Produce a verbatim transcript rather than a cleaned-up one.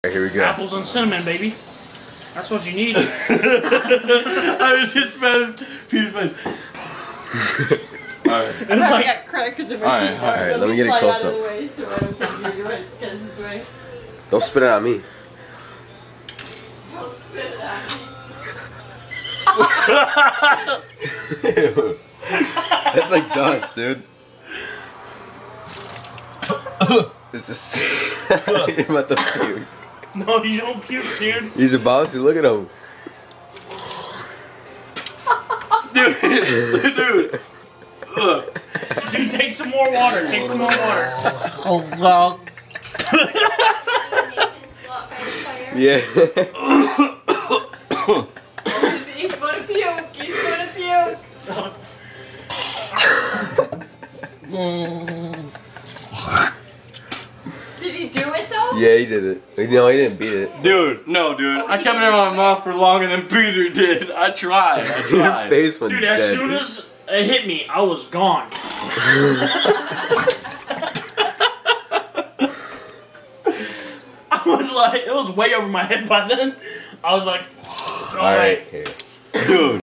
Here we go. Apples and cinnamon, baby. That's what you need. I was just smelling Peter's face. Alright. It's like, got crackers in my Alright, teeth. alright, let me get it close up. Out of the way so I don't get you right this way. Don't spit it on me. Don't spit it at me. That's like dust, dude. It's just you're about to puke. no, you don't puke, dude. He's about to. Look at him. Dude, dude. Dude, take some more water. Take some more water. Oh, wow. Yeah. He's gonna puke. He's gonna puke. Did he do it though? Yeah, he did it. No, he didn't beat it. Dude, no, dude. I kept it in my mouth for longer than Peter did. I tried. I Your tried. face went Dude, as dead. soon as it hit me, I was gone. I was like, it was way over my head by then. I was like, All right, here. Dude.